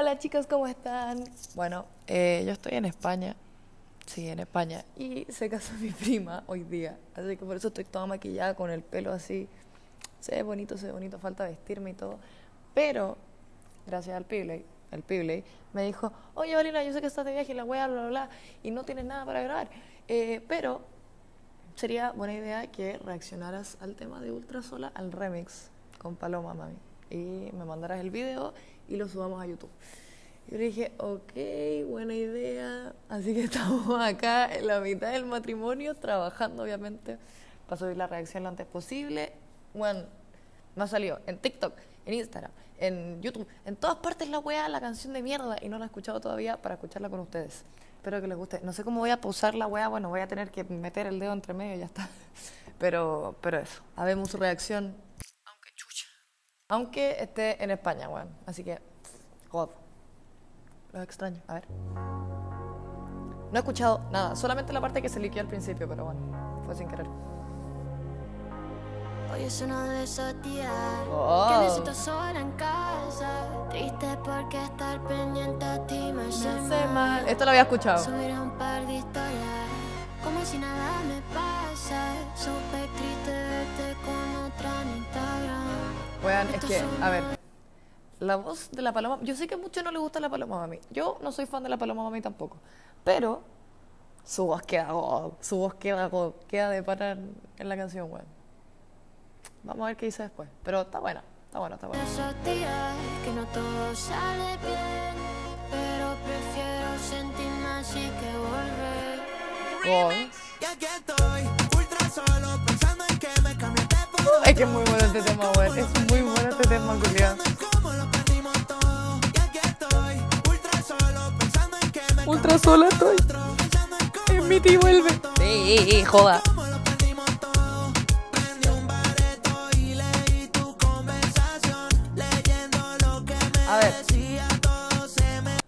Hola chicos, ¿cómo están? Bueno, yo estoy en España, sí, en España, y se casó mi prima hoy día, así que por eso estoy toda maquillada con el pelo así. Se ve bonito, falta vestirme y todo, pero gracias al Pibley, me dijo, oye Valina, yo sé que estás de viaje y la wea, bla, bla, bla, y no tienes nada para grabar, pero sería buena idea que reaccionaras al tema de Ultrasola, al remix con Paloma Mami, y me mandaras el video y lo subamos a YouTube. Yo le dije, ok, buena idea. Así que estamos acá en la mitad del matrimonio, trabajando obviamente para subir la reacción lo antes posible. Bueno, me ha salido en TikTok, en Instagram, en YouTube, en todas partes la weá, la canción de mierda, y no la he escuchado todavía para escucharla con ustedes. Espero que les guste. No sé cómo voy a pausar la weá, bueno, voy a tener que meter el dedo entre medio y ya está. Pero eso, habemos su reacción, aunque chucha, aunque esté en España, weón. Así que, God. Los extraño, a ver. No he escuchado nada, solamente la parte que se liqueó al principio, pero bueno, fue sin querer. Hoy es uno de esos días Oh. que necesito sola en casa. Triste porque estar pendiente a ti me hace mal. Esto lo había escuchado. Subir un par de historias como si nada me pasa. Súper triste verte con otra en Instagram. Weón, es que, a ver, la voz de la Paloma, yo sé que a muchos no les gusta la Paloma Mami. Yo no soy fan de la Paloma Mami tampoco, pero su voz queda God, su voz queda God, queda de parar en la canción, weón. Vamos a ver qué dice después, pero está buena, está buena, está buena. Esos días que no todo sale bien, pero prefiero sentirme así que volver. God. Ya que estoy ultra solo pensando en que me cambiaste por Es que es muy bueno este tema, weón. Es muy bueno este tema, culiao. cómo lo perdimos todo. Ya que estoy ultra solo pensando en que me Ultra sola estoy. pensando en cómo En mi tío vuelve. Sí, joda. lo perdimos todo. Prendí un bareto y leí tu conversación, leyendo lo que me A ver. decía, todo se me...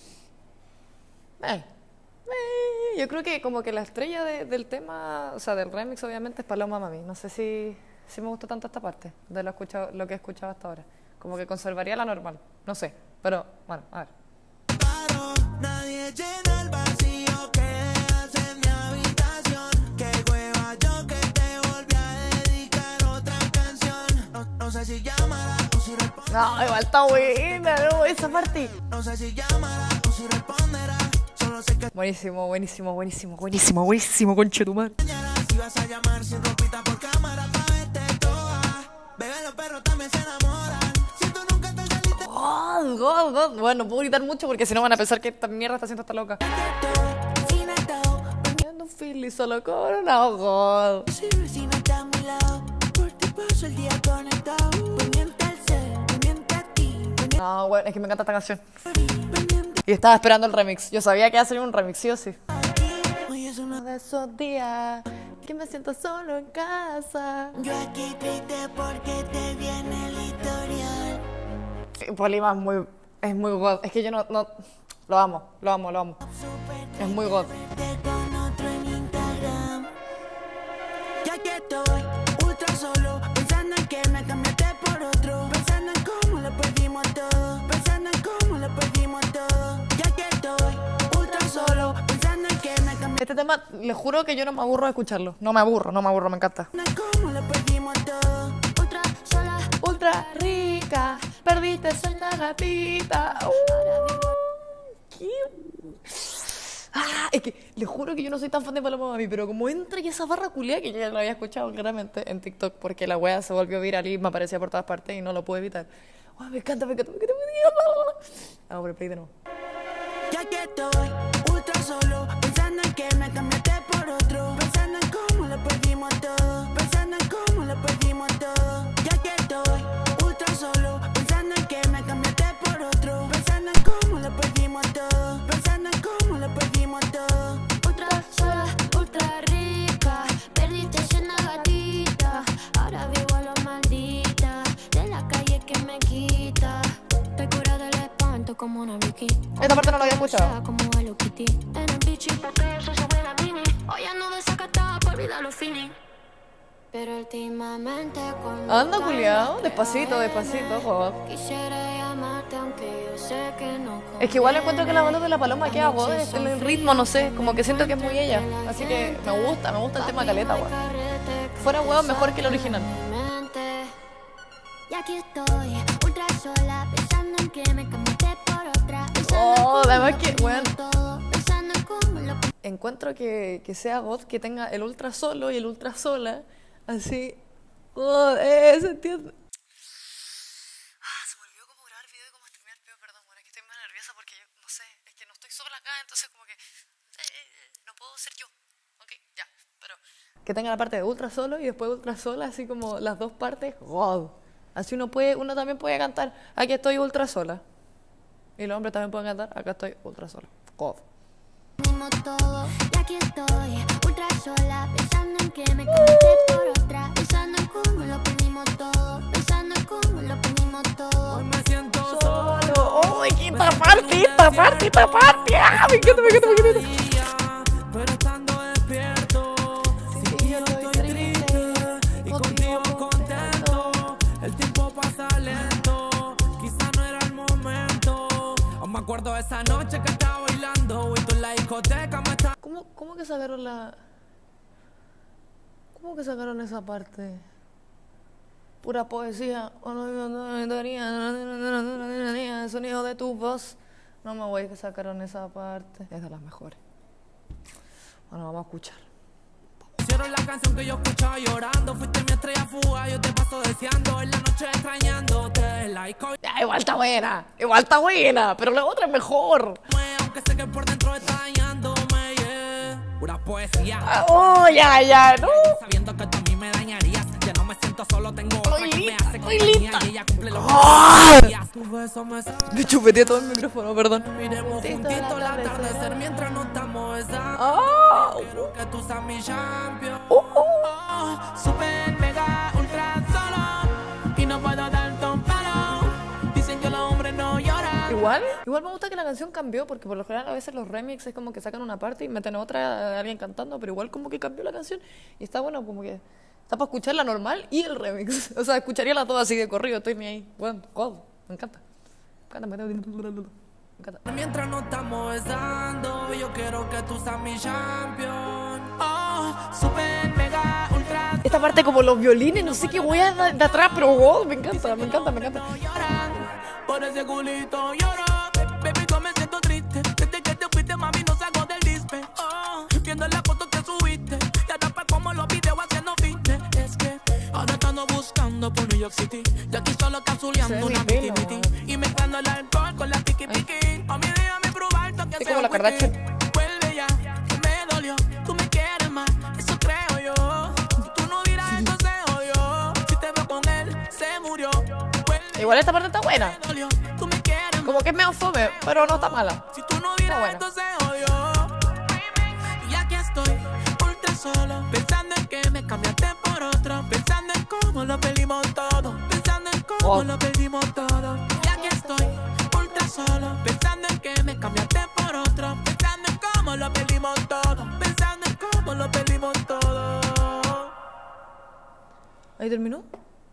Yo creo que como que la estrella del tema, o sea, del remix obviamente es Paloma Mami. No sé si me gusta tanto esta parte de lo que he escuchado hasta ahora. Como que conservaría la normal, no sé. Pero, bueno, a ver. paro. Nadie llena el vacío que dejas en mi habitación. Qué hueva yo que te volví a dedicar otra canción. No sé si llamará o si responderá. No, igual está buena, ¿no? Esa parte. No sé si llamará o si responderá. Solo sé que Buenísimo, conchetumar. mañana si vas a llamar sin ropita por cámara pa' verte toda. Bebé, los perros también se enamoran. Si tú nunca te saliste God. Bueno, no puedo gritar mucho porque si no van a pensar que esta mierda está haciendo esta loca. si no estás, Poniendo un feel y solo coronado, God. si no estás a mi lado. Por ti paso el día conectado. Pendiente al ser, pendiente a ti. Pendiente No, bueno, es que me encanta esta canción. a ti, pendiente Y estaba esperando el remix. Yo sabía que iba a salir un remix, sí o sí. a ti. Hoy es una... Uno de esos días que me siento solo en casa. Yo aquí triste porque te viene el historial. Polima es muy god. Es que yo no lo amo. Es muy god. Verte con otro en Instagram. Ya que estoy ultra solo, pensando en que me cambiaste por otro, pensando en cómo lo perdimos todo, pensando en cómo lo perdimos todo. Ya que estoy ultra solo, pensando en que me cambiaste Este tema, les juro que yo no me aburro de escucharlo. No me aburro, me encanta. en cómo lo perdimos todo. Ultra sola. Ultra rica, perdiste esa gatita. ¿Qué? Es que les juro que yo no soy tan fan de Paloma Mami, pero como entra y esa barra culiá que yo ya la había escuchado claramente en TikTok porque la wea se volvió viral y me aparecía por todas partes y no lo pude evitar. Oh, me encanta. Vamos por el play de nuevo. Ya que estoy ultra solo, pensando en que me cambiaste por otro, pensando en cómo lo perdimos todo, pensando en cómo lo perdimos todo. Ya que estoy ultra solo, pensando en que me cambiaste por otro, pensando en cómo lo perdimos todo, pensando en cómo lo perdimos todo. Ultra sola, ultra rica. Perdiste siendo gatita. Ahora vivo a lo maldita. De la calle que me quita. Te cura del espanto como una Vicky. Esta parte no la había escuchado. Como Hello Kitty. En el bichi, porque yo soy su buena mini. Hoy ando desacatada por olvidar los feelings. Pero últimamente cuando Anda, culiao, despacito, God. quisiera llamarte quererte aunque yo sé que no. Es que igual encuentro que la banda de la paloma queda God en el ritmo, no sé, como que siento que es muy ella. Así que me gusta el tema caleta, weón. Fuera weón, mejor que el original. Y aquí estoy, ultra sola, pensando en que me cambiaste por otra. Oh, además que, weón, Pensando en cómo lo encuentro que sea God que tenga el ultra solo y el ultra sola, así, God, se entiende. Se me olvidó cómo grabar video y cómo streamear, pero perdón, bueno, es que estoy más nerviosa porque yo, no sé, es que no estoy sola acá, entonces como que no puedo ser yo, ok, ya, pero... Que tenga la parte de ultra solo y después ultra sola, así como las dos partes, God. Así uno también puede cantar, aquí estoy ultra sola. Y los hombres también pueden cantar, acá estoy ultra sola, God. pedimos todo. Y aquí estoy, ultra sola, pensando en que me cambiaste por otra. Pensando en cómo lo pedimos todo. Pensando en cómo lo pedimos todo. Hoy me siento Solo, ¡oh, esta parte! ¡Ah, me encanta! pero estando despierto. Sí, yo estoy triste, Y contigo contento. El tiempo pasa lento. Quizá no era el momento. Aún me acuerdo de esa noche que estaba bailando. Y tú en la discoteca me estaba. ¿Cómo que sacaron la... ¿Cómo que sacaron esa parte? Pura poesía. El sonido de tu voz. No me voy a que sacaron esa parte. Es de las mejores. Bueno, vamos a escuchar. Pusieron la canción que yo escuchaba llorando. Fuiste mi estrella fuga, yo te paso deseando. En la noche extrañándote. La disco Ya, igual está buena. Pero la otra es mejor. aunque sé que por dentro está dañándome, yeah. Pura poesía. Oh, ya, no. Sabiendo que tú a mí me dañarías. Ya no me siento solo, tengo otra que me hace estoy compañía. lista. Y ella cumple los días. Tu beso me Me chupeteé todo el micrófono, perdón. miremos juntitos el atardecer mientras nos estamos besando. Oh. Quiero que tú seas mi champion. Super mega ultra solo y no puedo darte un palo. Dicen que los hombres no lloran. Igual me gusta que la canción cambió, porque por lo general a veces los remixes es como que sacan una parte y meten otra de alguien cantando, pero igual como que cambió la canción y está bueno, como que está para escucharla normal y el remix. O sea, escucharía la toda así de corrido, estoy ni ahí. Bueno, God, me encanta. Me encanta. Mientras nos estamos besando, yo quiero que tú seas mi champion. Super mega ultra Esta parte como los violines, no sé qué voy a de atrás, pero God, me encanta. no lloran. Por ese culito lloro. Baby, yo me siento triste. Desde que te fuiste, mami, no salgo del dispe. Viendo las fotos que subiste. Te atrapas como los videos haciendo fitness. Es que ahora estando buscando por New York City. Y aquí solo capsuleando Se ve una mi pelo, miti. Y mezclando el alcohol con la tiki-tiki. A mí déjame probar que Sí, sea como la wiki. Kardashian. Vuelve ya, que me dolió. Tú me quieres más, eso creo yo. Si tú no dirás, entonces odio. Si te veo con él, se murió. Vuelve, Igual esta parte está buena. me dolió. Tú me quieres más. Como que es medio fome, pero no está mala. Si tú no Está dirás, buena. entonces odio. Y aquí estoy, ultra solo. Pensando en que me cambiaste por otro. Pensando en cómo lo perdimos todo. Pensando en cómo Oh. lo perdimos todo. Y aquí estoy, ultra solo. Pensando en que me cambiaste por otro. Pensando en cómo lo perdimos todo. Pensando en cómo lo perdimos todo. ¿Ahí terminó?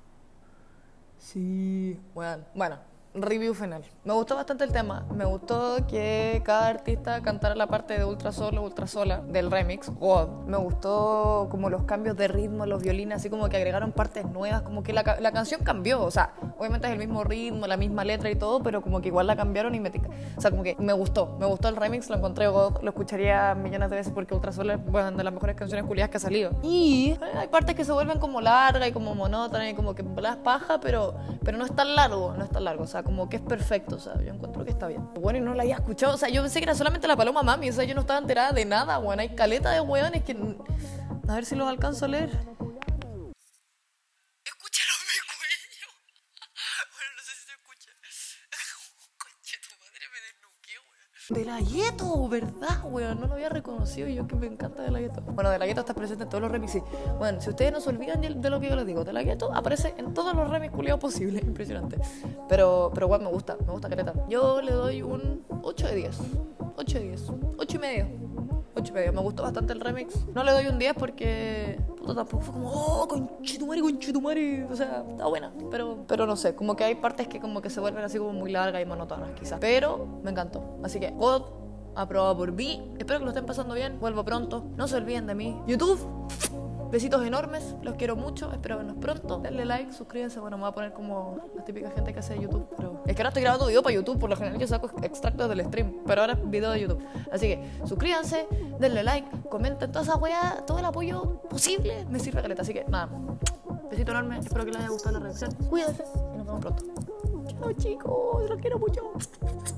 Sí. Bueno, review final. Me gustó bastante el tema. Me gustó que cada artista cantara la parte de ultra solo, ultra sola del remix, God. Me gustó como los cambios de ritmo, los violines, así como que agregaron partes nuevas, como que la canción cambió. O sea, obviamente es el mismo ritmo, la misma letra y todo, pero como que igual la cambiaron y o sea, como que me gustó el remix, lo encontré God, lo escucharía millones de veces porque ultra solo es bueno, de las mejores canciones culiadas que ha salido. Y hay partes que se vuelven como largas y como monótonas y como que las paja, pero no es tan largo, o sea, como que es perfecto, o sea, yo encuentro que está bien. Bueno, y no la había escuchado, o sea, yo pensé que era solamente la Paloma Mami, o sea, yo no estaba enterada de nada, bueno, hay caleta de weones que... A ver si los alcanzo a leer. Escúchalo mi cuello. Bueno, no sé si se escucha. Conche, tu madre me desnuqué, weón. De la Gueto, ¿verdad, weón? No lo había reconocido y yo que me encanta De la Gueto. Bueno, De la Gueto está presente en todos los remixes. Bueno, si ustedes no se olvidan de lo que yo les digo, De la Gueto aparece en todos los remix culiados posibles, impresionante. Pero bueno, me gusta caleta. Yo le doy un 8 de 10. 8 de 10. 8 y medio. 8,5. Me gustó bastante el remix. No le doy un 10 porque puta, tampoco fue como, oh, conchetumare. O sea, está buena. Pero no sé, como que hay partes que como que se vuelven así como muy largas y monótonas quizás. Pero me encantó. Así que God, aprobado por mí. Espero que lo estén pasando bien. Vuelvo pronto. No se olviden de mí. YouTube, besitos enormes. Los quiero mucho. Espero vernos pronto. Denle like, suscríbanse. Bueno, me voy a poner como la típica gente que hace YouTube. Pero es que ahora estoy grabando video para YouTube. Por lo general yo saco extractos del stream. Pero ahora es video de YouTube. Así que suscríbanse, denle like, comenten toda esa weá. Todo el apoyo posible me sirve caleta. Así que nada. Besito enorme. Espero que les haya gustado la reacción. Cuídense y nos vemos pronto. Chao chicos. Los quiero mucho.